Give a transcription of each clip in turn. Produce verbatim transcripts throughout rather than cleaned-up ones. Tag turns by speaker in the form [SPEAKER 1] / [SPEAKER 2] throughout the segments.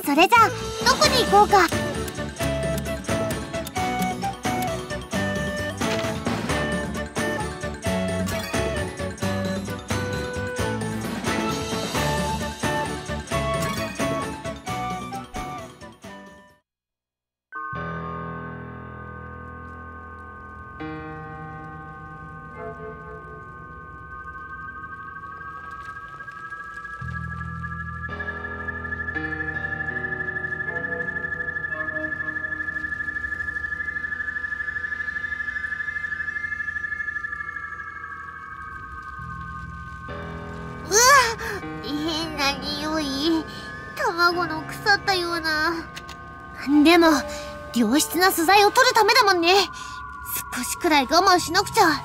[SPEAKER 1] それじゃあどこに行こうか。変な匂い。卵の腐ったような。でも良質な素材を取るためだもんね。少しくらい我慢しなくちゃ。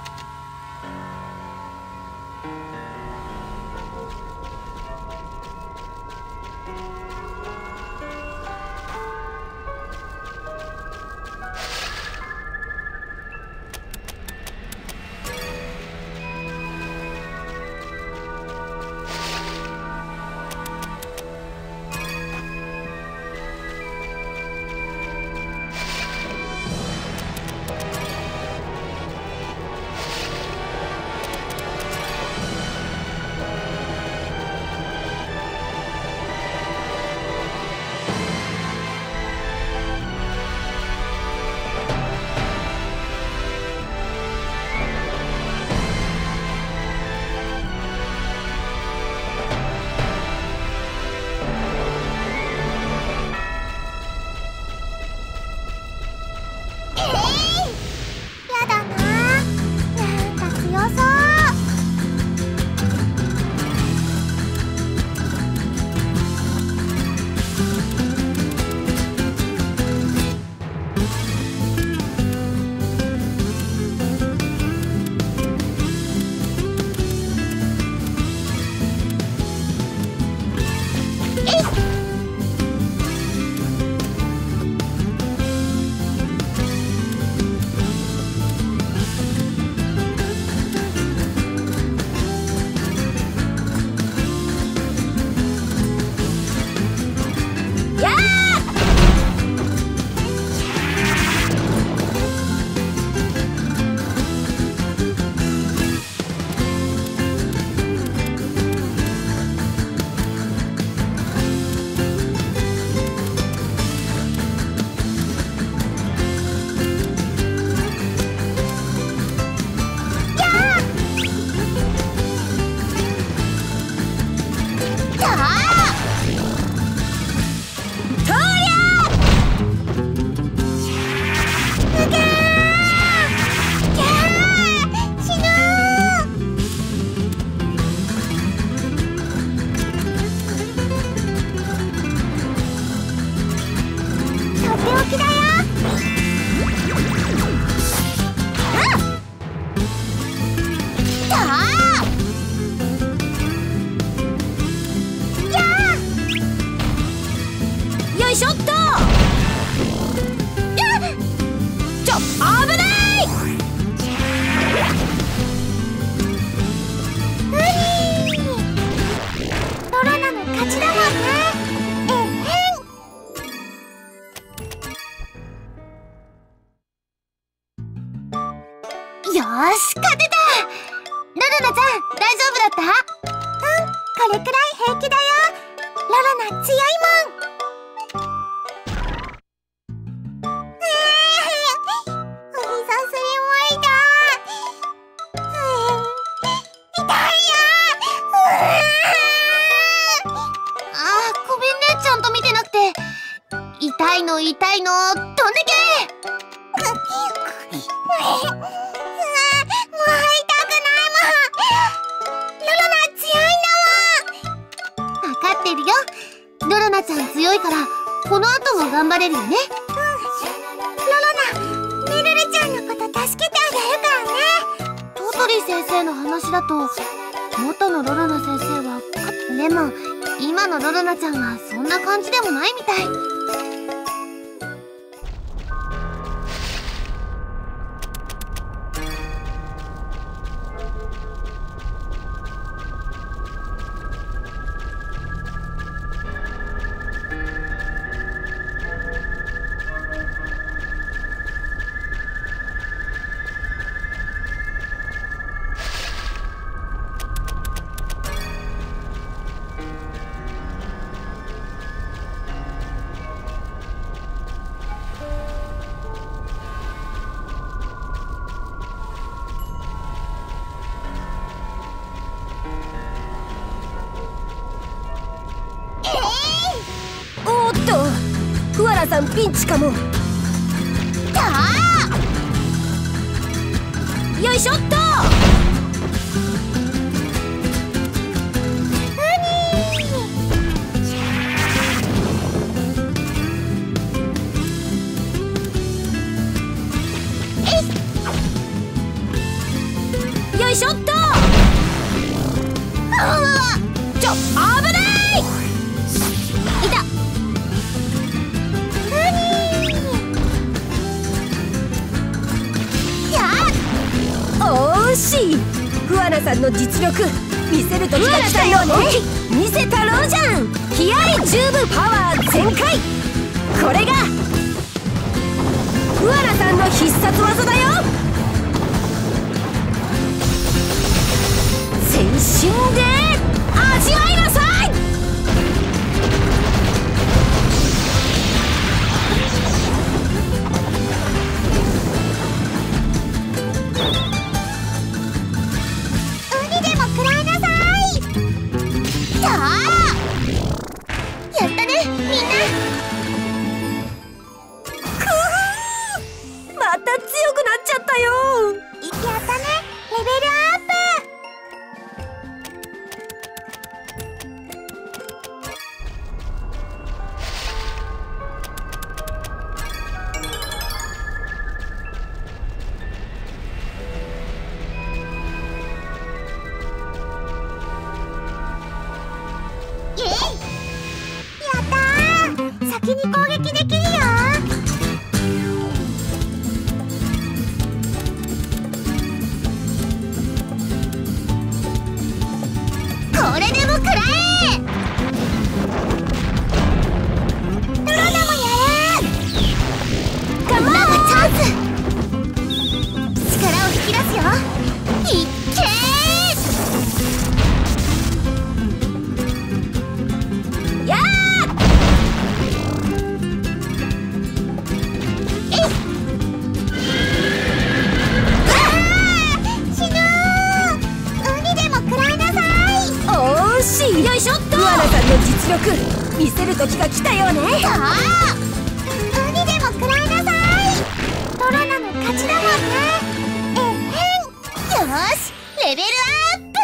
[SPEAKER 1] よーし、勝てた。ロロナちゃん、大丈夫だった？うん、これくらい平気だよ。ロロナ強いもん。お久しぶりだ。痛いよ。あー、ごめんね、ちゃんと見てなくて。痛いの痛いの、飛んでけ。ロロナちゃん強いからこの後も頑張れるよね。うん、ロロナ、メルルちゃんのこと助けてあげるからね。トトリ先生の話だと元のロロナ先生はでも今のロロナちゃんはそんな感じでもないみたい。
[SPEAKER 2] ナさんピンチかも。
[SPEAKER 1] だ
[SPEAKER 2] よいしょっと。よいしょっと。
[SPEAKER 1] あわわ
[SPEAKER 2] ちょ、危ない。いた。惜しい。フアナさんの実力見せるときが来たよね。見せたろうじゃん。気合十分、パワー全開。これがフアナさんの必殺技だよ。全身で味わいなさい。
[SPEAKER 1] やったね、みんな。
[SPEAKER 2] くふまた強くなっちゃったよ。
[SPEAKER 1] やったね、レベルアップ。イエイ、やったー。先に攻撃できるよ。これでも食らえ。ロロナもやる。ガンマがチャンス。力を引き出すよ。いっけー。やー。えい。あー、死ぬー。海でも食らいなさい。
[SPEAKER 2] 惜しい。よいしょっと。フアナさんの実力見せる時が来たよね。
[SPEAKER 1] さあ、海でも食らいなさい。トロナの勝ちだもんね。えへん。よーし、レベルアップ。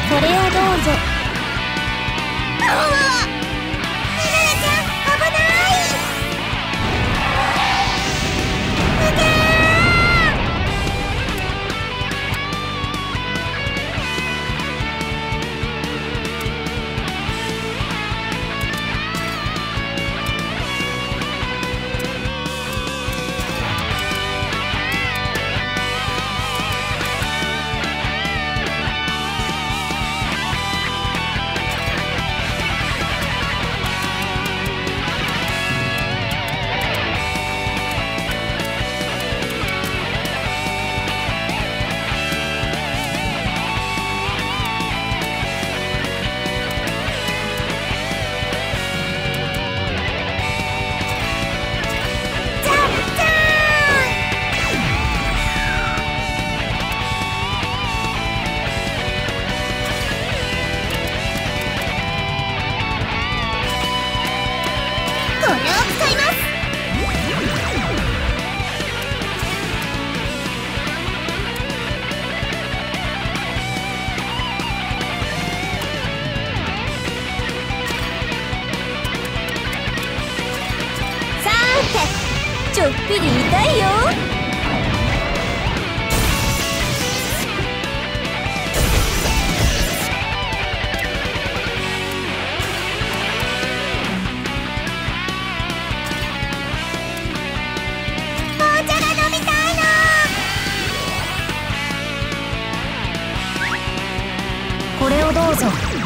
[SPEAKER 1] これをどうぞ。うわ、ミララちゃん危ない。うげちょっぴり痛いよ。紅茶が飲みたいな。
[SPEAKER 2] これをどうぞ。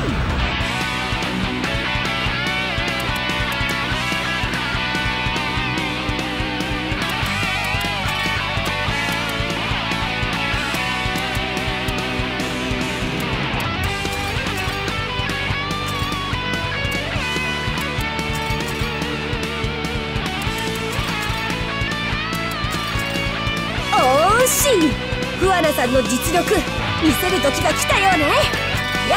[SPEAKER 2] フアナさんの実力見せる時が来たよね。や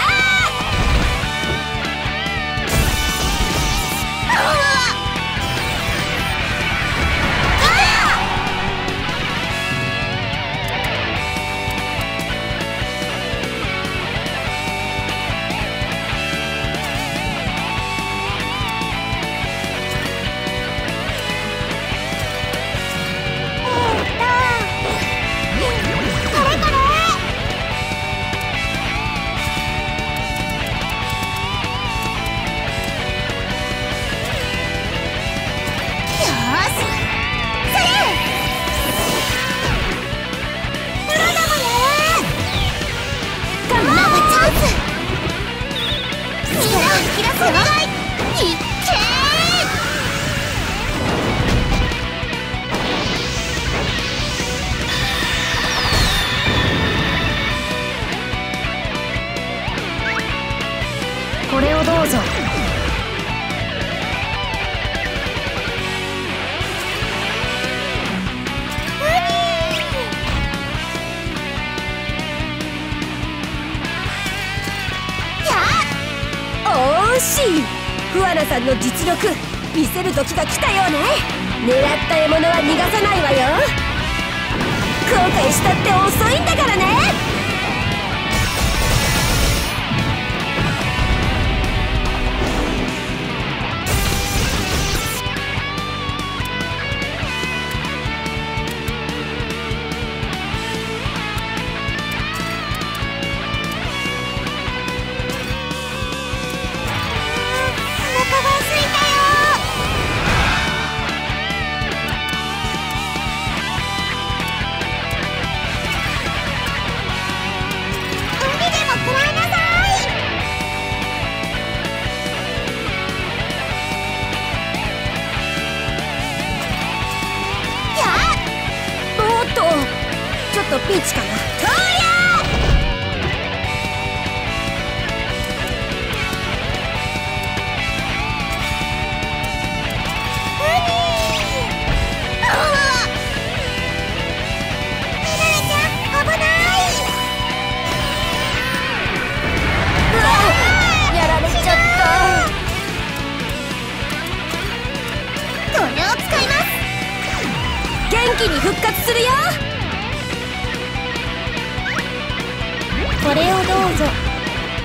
[SPEAKER 2] これをどうぞ。惜しい。フアナさんの実力見せる時が来たよね。狙った獲物は逃がさないわよ。後悔したって遅いんだからね。ちょっとピンチかな。とりゃ元気に復活するよ。
[SPEAKER 1] これをどうぞ。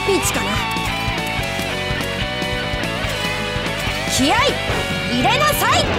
[SPEAKER 2] ピンチかな。気合い入れなさい。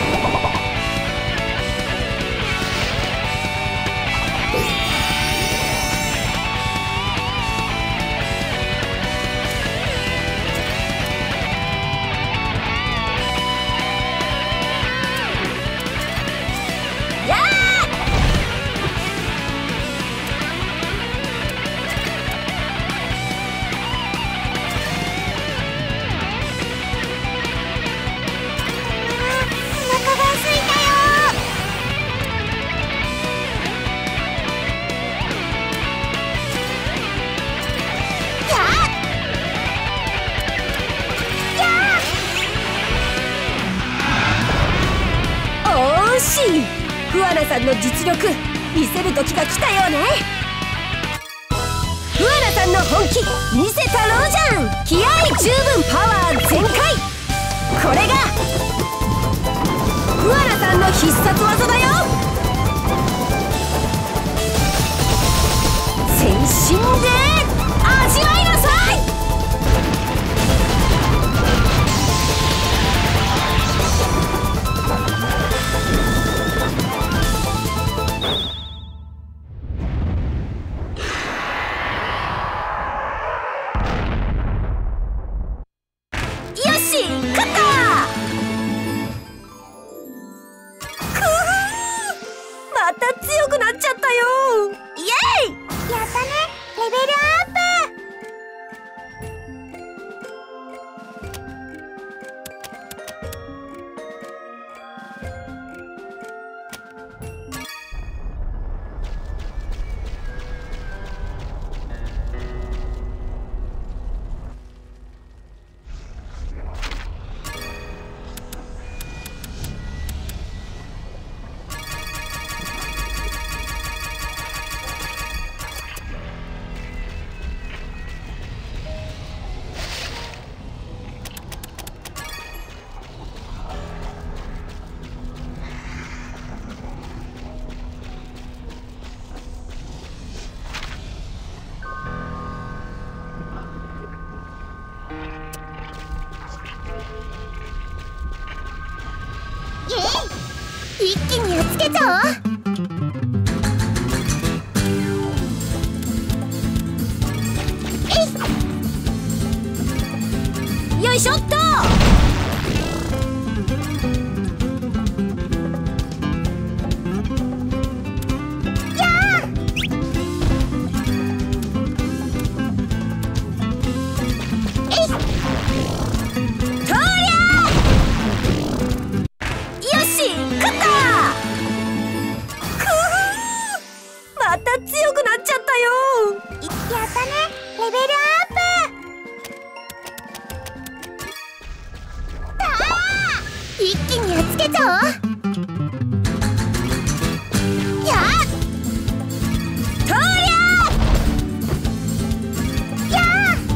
[SPEAKER 2] フアナさんの実力見せる時が来たようね。フアナさんの本気見せたろうじゃん。気合い十分パワー全開。これがフアナさんの必殺技だよ。全身で味わいなさい。一気にやっつけちゃおう。えい、よいしょっと。一気にやっつけちゃおう。やっとりゃー。や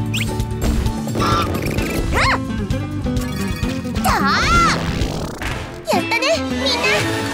[SPEAKER 2] ーたー。やったねみんな。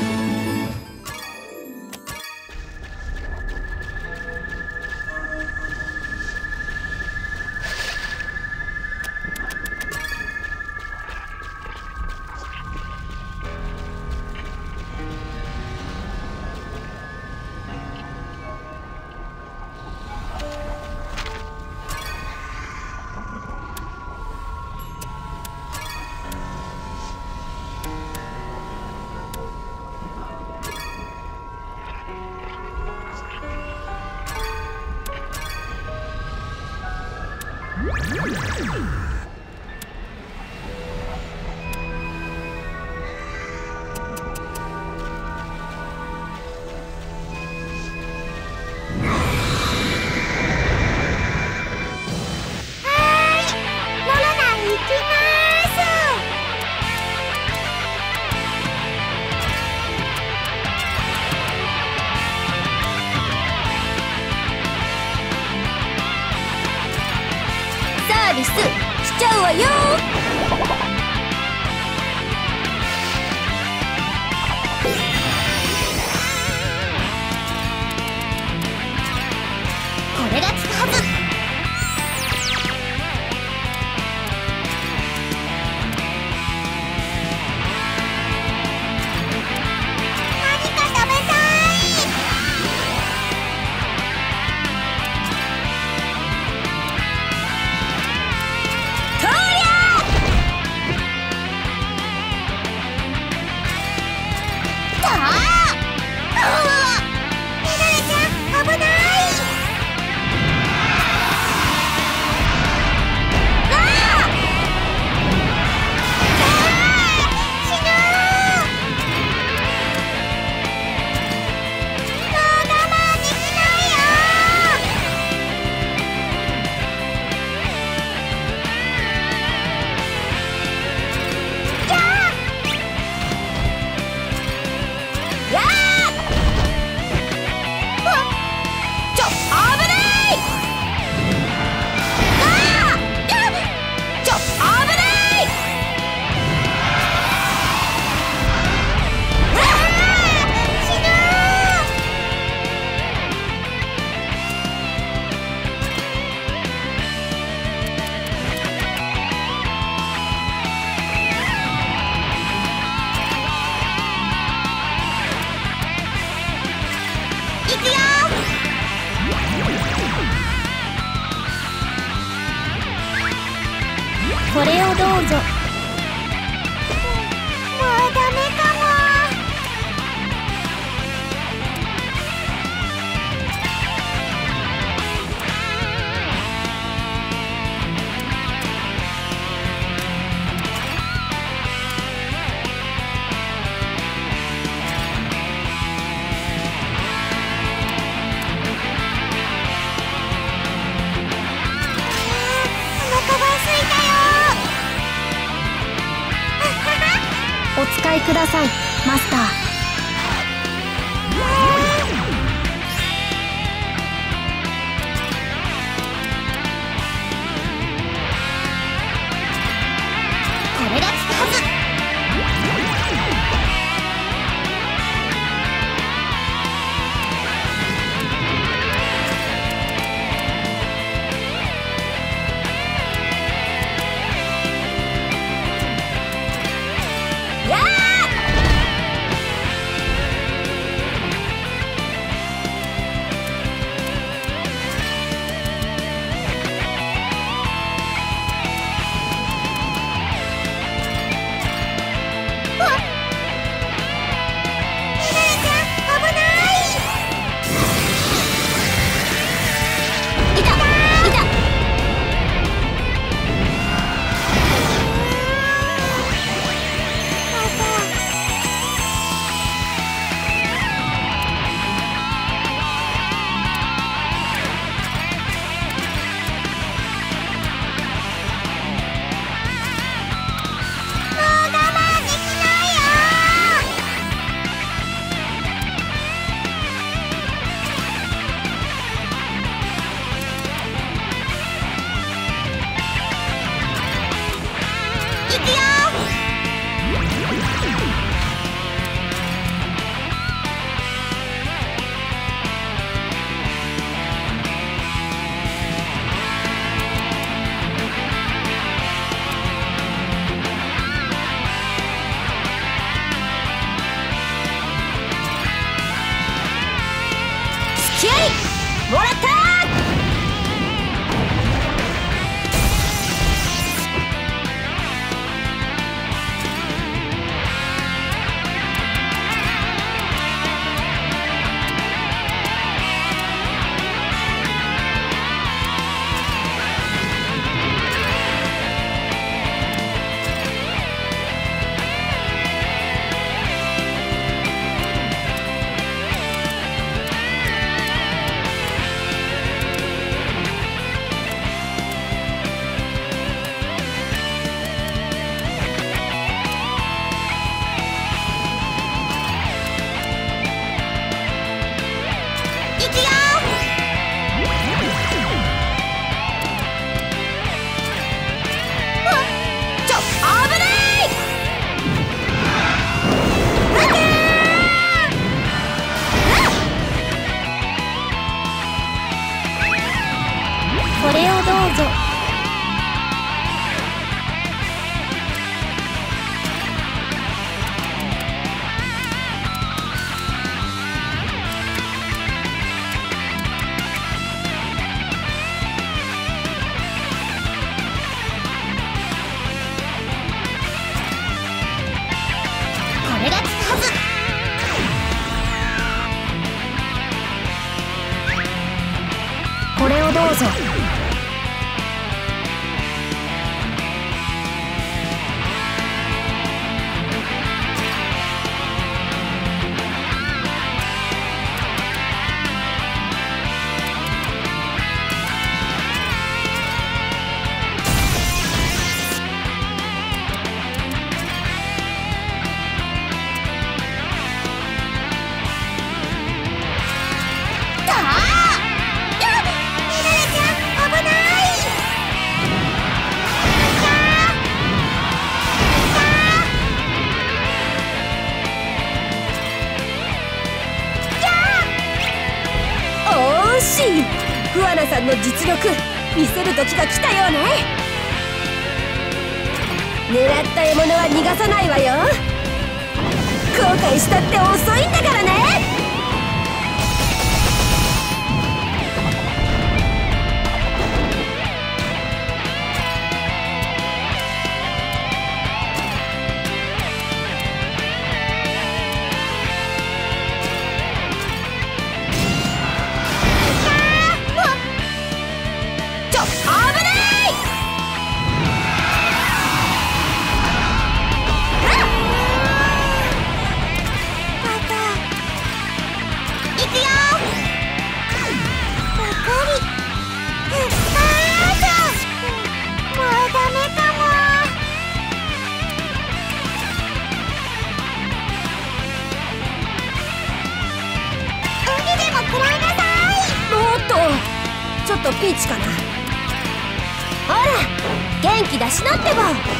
[SPEAKER 2] サービスしちゃうわよ。これが効くはず。 これをどうぞ。
[SPEAKER 1] もうダメかも。
[SPEAKER 2] お使いください、マスター。
[SPEAKER 1] これが効くはず。
[SPEAKER 2] もらったー。これをどうぞ。
[SPEAKER 1] これが効くはず。
[SPEAKER 2] これをどうぞ。フアナさんの実力見せる時が来たようね。狙った獲物は逃がさないわよ。後悔したって遅いんだからね。 ピーチかな。ほら元気出しなってば。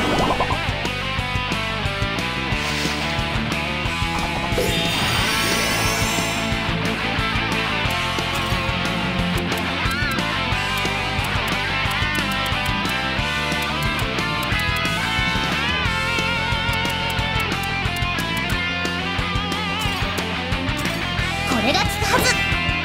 [SPEAKER 1] これが効くはず。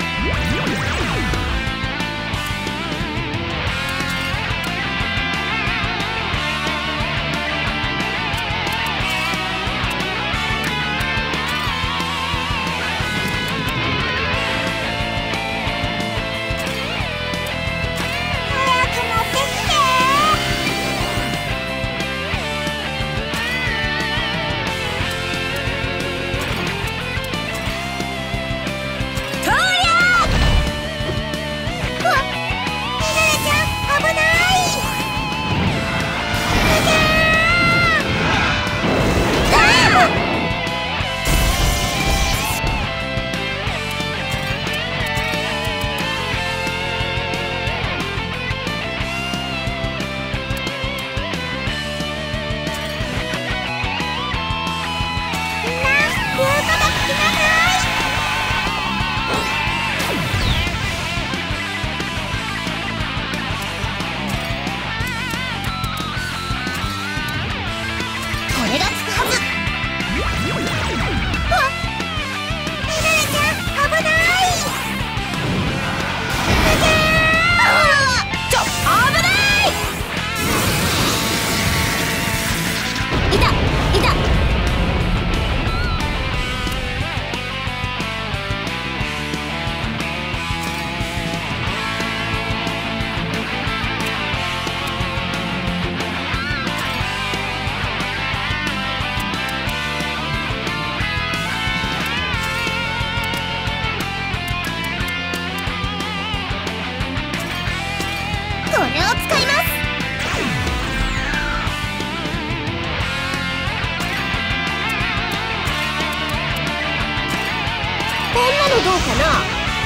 [SPEAKER 2] どうかな。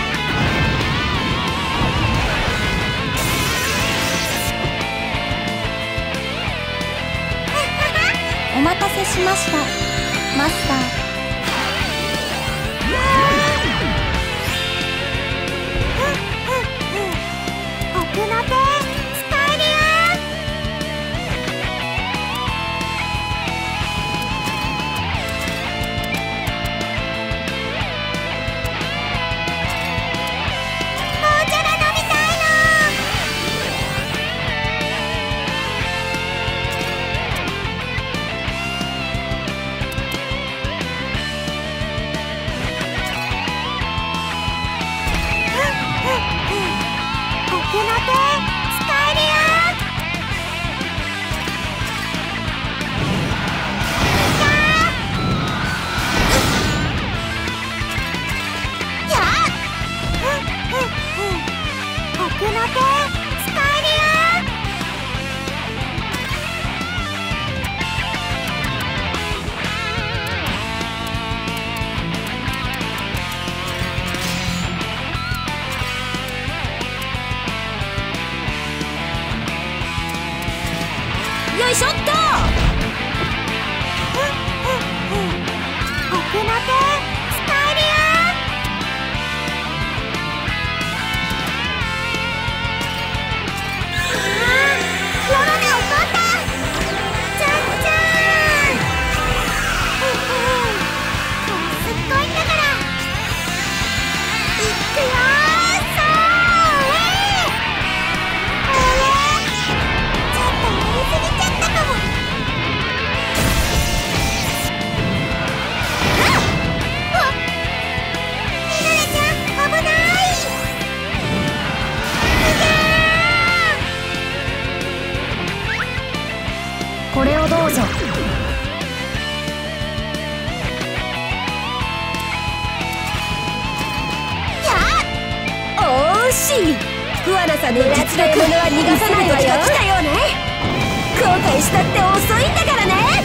[SPEAKER 1] お待たせしました、マスター。奥の手使えるよ。紅茶が飲みたいの。奥の手使えるよ。やっ奥の手使えるよ。
[SPEAKER 2] よいしょっと。
[SPEAKER 1] 奥の手使えるよ。ロロネ怒った。ちゃんちゃん。これすっごいんだから。いくよ。それ。あれちょっとやりすぎちゃったかも。あっミルレちゃん危ない。いけ
[SPEAKER 2] これをどうぞ。おーし、フアナさんの実力は逃がさないわよ。来たよね。後悔したって遅いんだからね。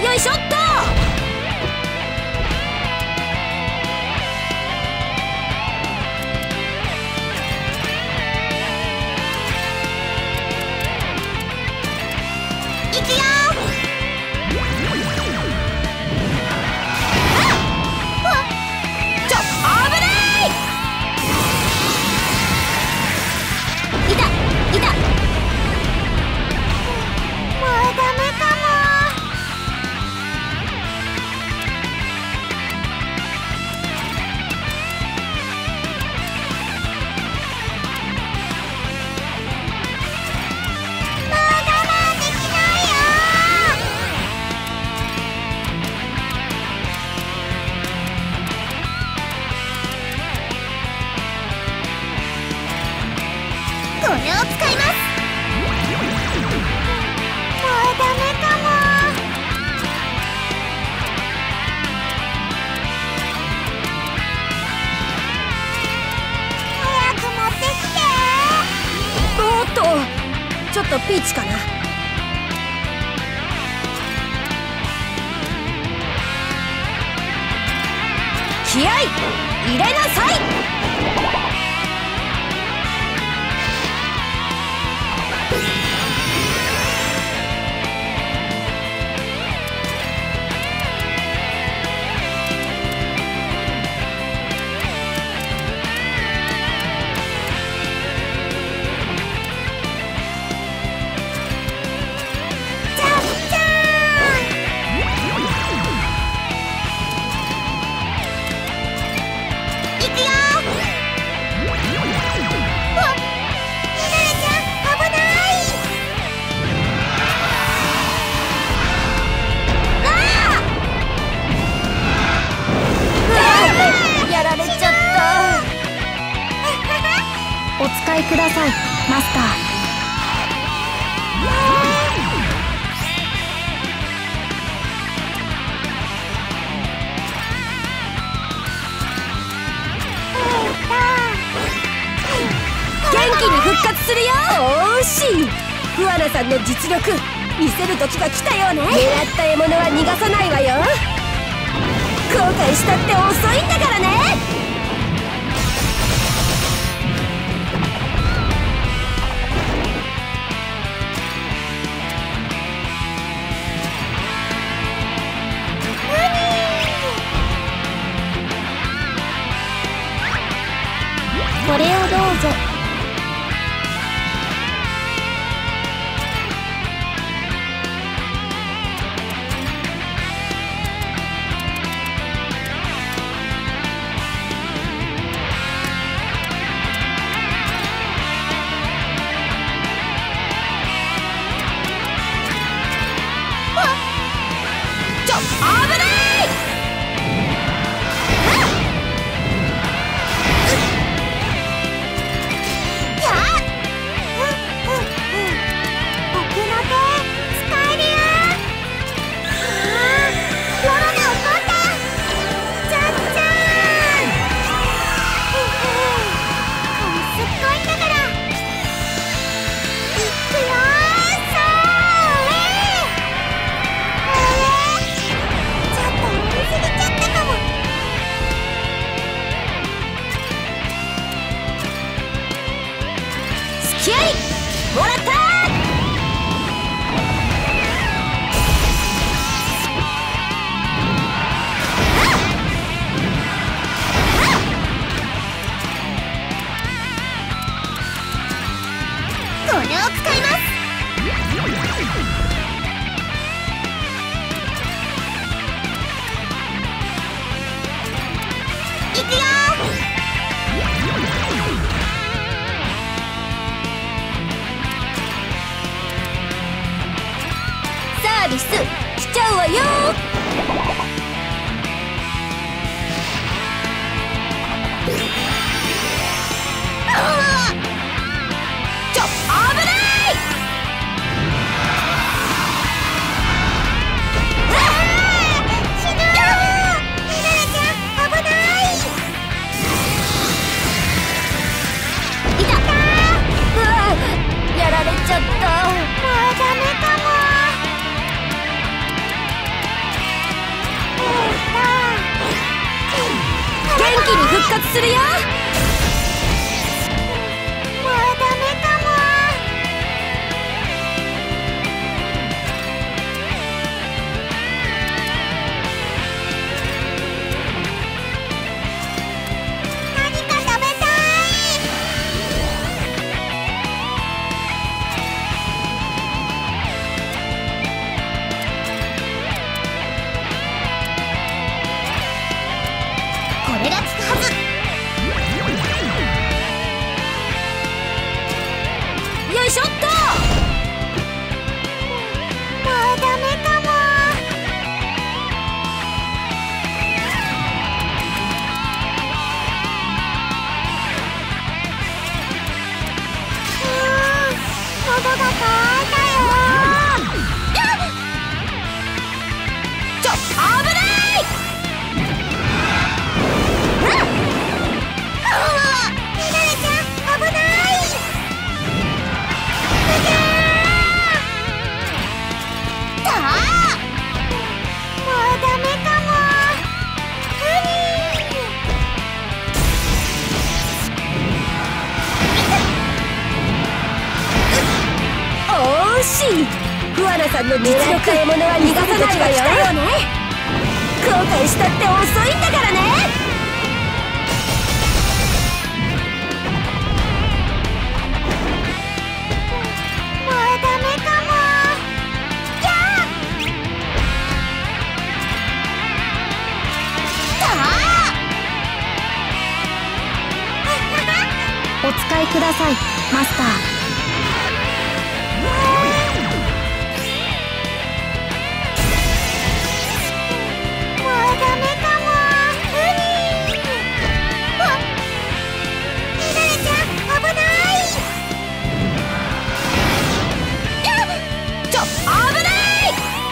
[SPEAKER 2] よいしょっと。
[SPEAKER 1] いくよ。
[SPEAKER 2] ちょ、危ない。いたいた。
[SPEAKER 1] もうダメかも。もう我慢できないよ。これを使います。もうダメかも。早く持ってきて。
[SPEAKER 2] おっと、ちょっとピーチかな。気合い入れなさい。
[SPEAKER 1] じゃんじゃーん。いくよ。うわっ、ミララちゃん危ない。あ
[SPEAKER 2] うわ、やられちゃった。お使いください、マスター。元気に復活するよ。おーし、フワナさんの実力見せる時が来たよね。狙った獲物は逃がさないわよ。後悔したって遅いんだからね。これをどうぞ。ちょ、危ない。気合いもらった。
[SPEAKER 1] これを使います。いくよ。
[SPEAKER 2] サービスしちゃうわよ。ちょ、危ない。
[SPEAKER 1] 死ぬー。ミララちゃん危ない。
[SPEAKER 2] いた。うわ、やられちゃった。
[SPEAKER 1] もうダメかも。
[SPEAKER 2] 気に復活するよ。
[SPEAKER 1] もうダメかも。何か食べたい。これが効くはず。
[SPEAKER 2] よいしょっと。
[SPEAKER 1] もうダメかも。うーん、喉が渇いたよ。
[SPEAKER 2] ちょ、危ない。
[SPEAKER 1] ミラレちゃん、危ない。だあ、もうダメかも。
[SPEAKER 2] 惜しい。フワナさんの実力獲物は逃がさないわよ。後悔したって遅いんだからね。
[SPEAKER 1] もうダメかも。やあ、だあ
[SPEAKER 2] お使いください、マスター。
[SPEAKER 1] もうダメかも。あ、ミラレちゃん、危ない。
[SPEAKER 2] ちょ、危ない。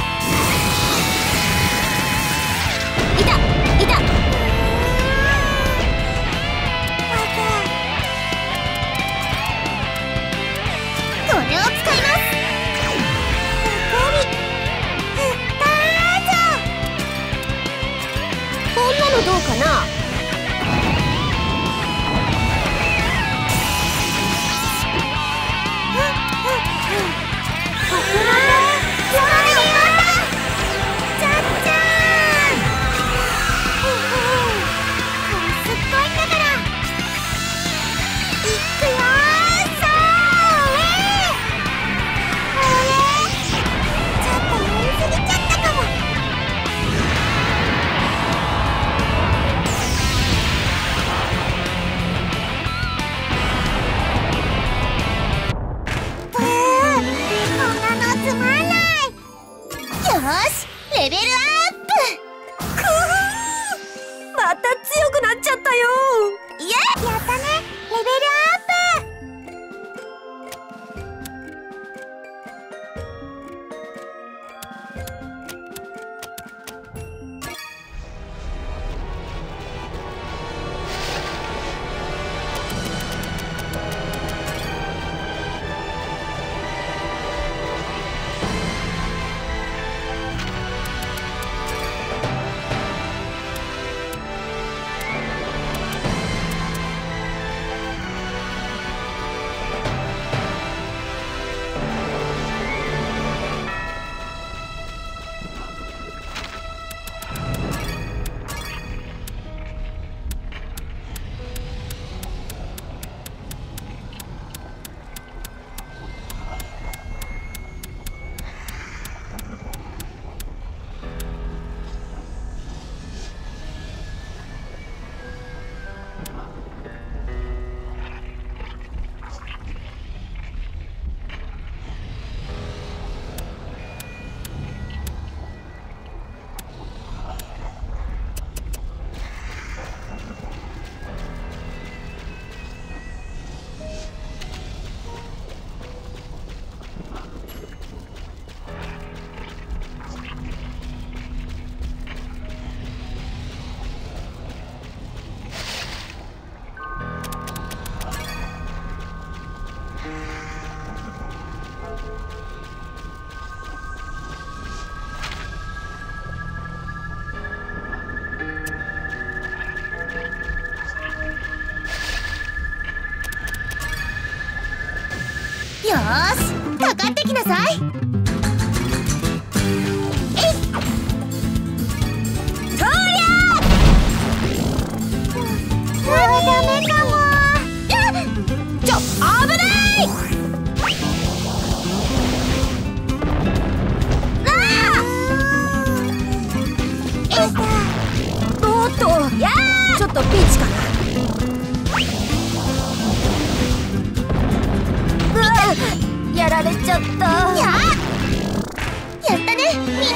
[SPEAKER 2] いたいた。
[SPEAKER 1] これを使います。
[SPEAKER 2] こんなのどうかな。
[SPEAKER 1] レベルアップ。
[SPEAKER 2] また強くなっちゃったよ。
[SPEAKER 1] イエー、やったね、レベルアップ。 ーし、かかってきなさい。えい、とりゃー。あー、ダメかも。ちょ、危ない。あー、えい、おっと、やー、ちょっとピンチかな。うわ、やられちゃった。ややったね、みんな。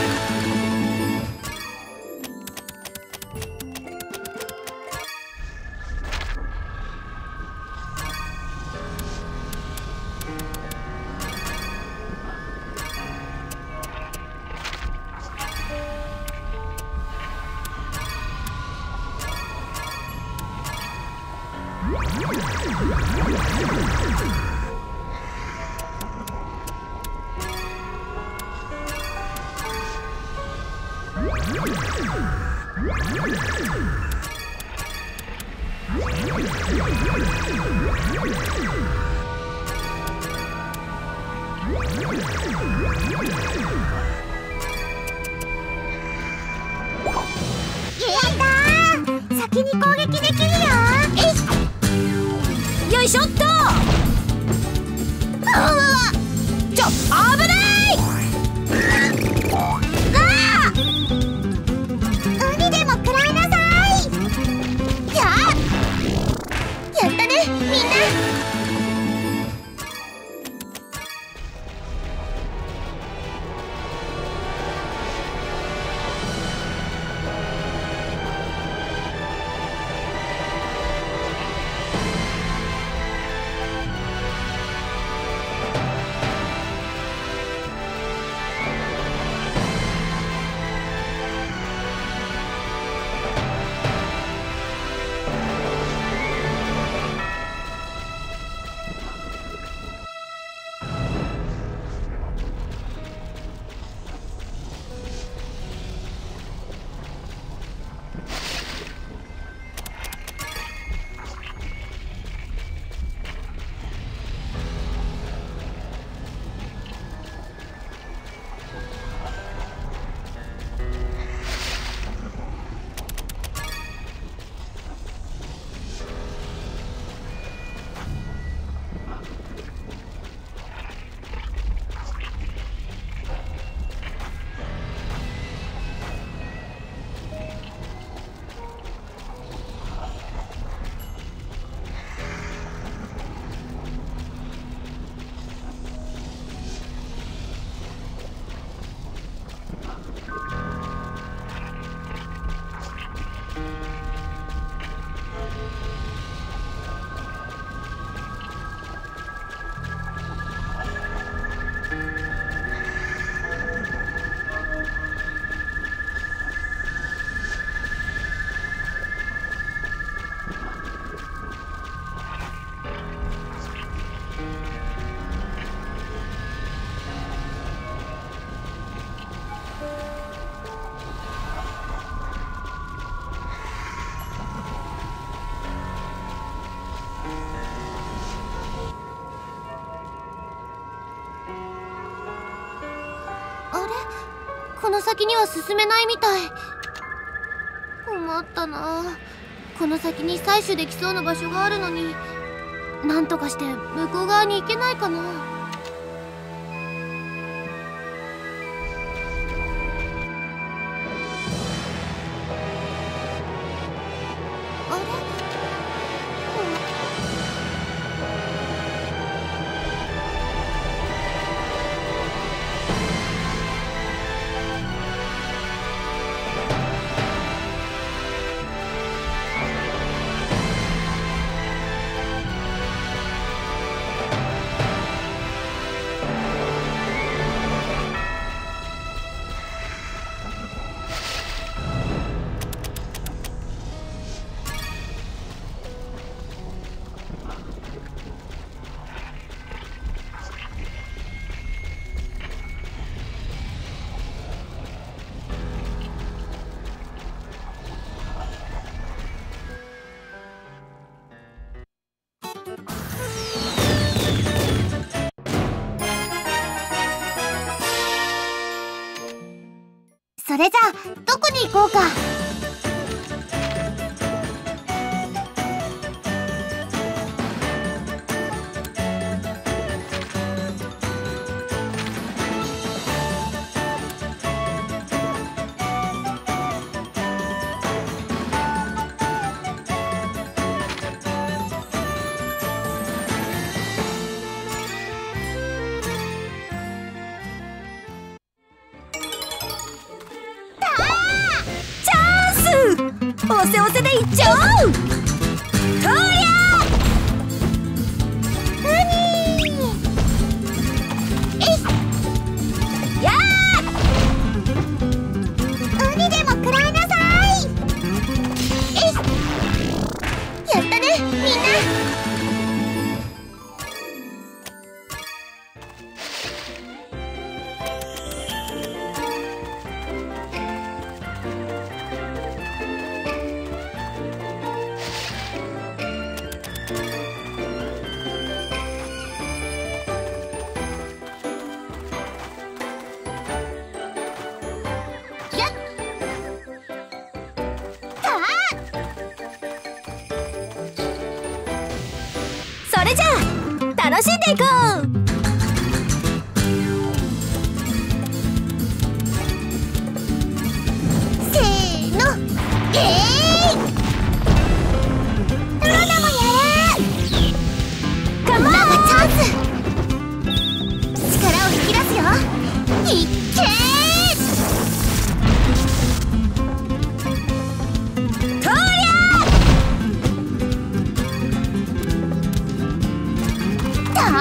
[SPEAKER 1] 先に攻撃できるよ。えい、よいしょっと。あわ、ちょ、危ない。あー、鬼でも食らいなさい。ややったね、みんな。この先には進めないみたい。困ったな。この先に採取できそうな場所があるのに、なんとかして向こう側に行けないかな。あれ？ それじゃあどこに行こうか。
[SPEAKER 2] おせおせでいっちゃおう。とりゃ
[SPEAKER 1] ウニーえい
[SPEAKER 2] や
[SPEAKER 1] ーウニでも食らいなさい。えいやったねみんな。
[SPEAKER 2] それじゃあ楽しんでいこう。
[SPEAKER 1] せーのえいロナもやれ。
[SPEAKER 2] カモン。
[SPEAKER 1] なんかチャンス。力を引き出すよ。いっけ
[SPEAKER 2] とりゃ
[SPEAKER 1] たー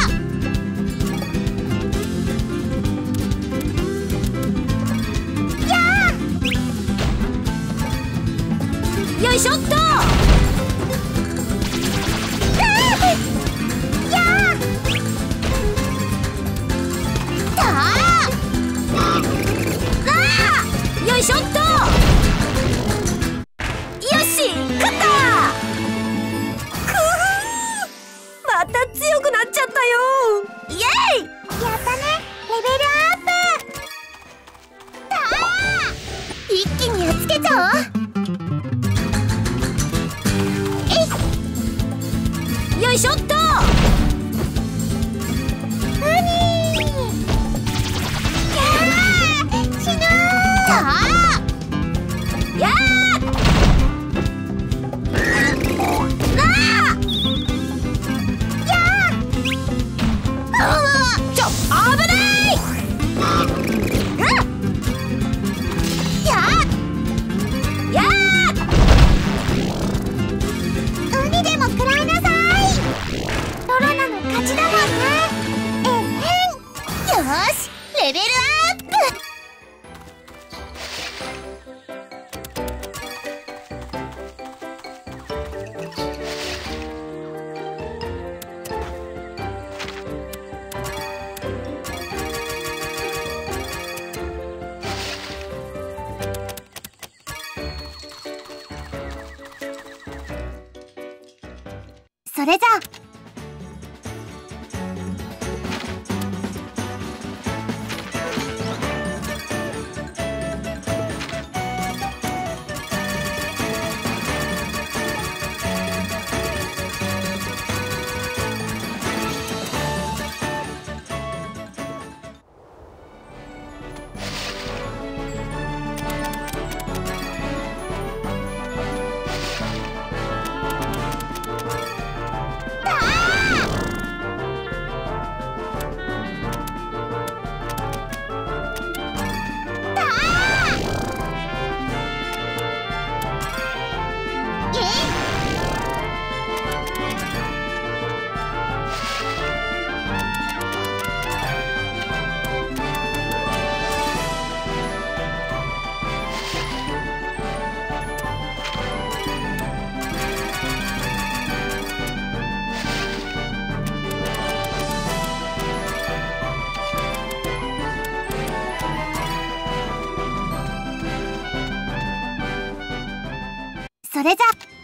[SPEAKER 1] や
[SPEAKER 2] よいしょっと。
[SPEAKER 1] ーやーたー
[SPEAKER 2] よいしょっと。よし食った。くふまた強くなっちゃったよ。イエイ。
[SPEAKER 1] やったねレベルアップ。たー一気にやっつけちゃおう。
[SPEAKER 2] よいしょっと。
[SPEAKER 1] ウニーやー死ぬー。たー
[SPEAKER 2] や
[SPEAKER 1] あーやーうわ
[SPEAKER 2] ーちょ危ない。
[SPEAKER 1] や
[SPEAKER 2] や
[SPEAKER 1] ーウニでも食らいなさい。ロロナの勝ちだもんね。えんへんよーしレベルアップ。それじゃあそれじゃ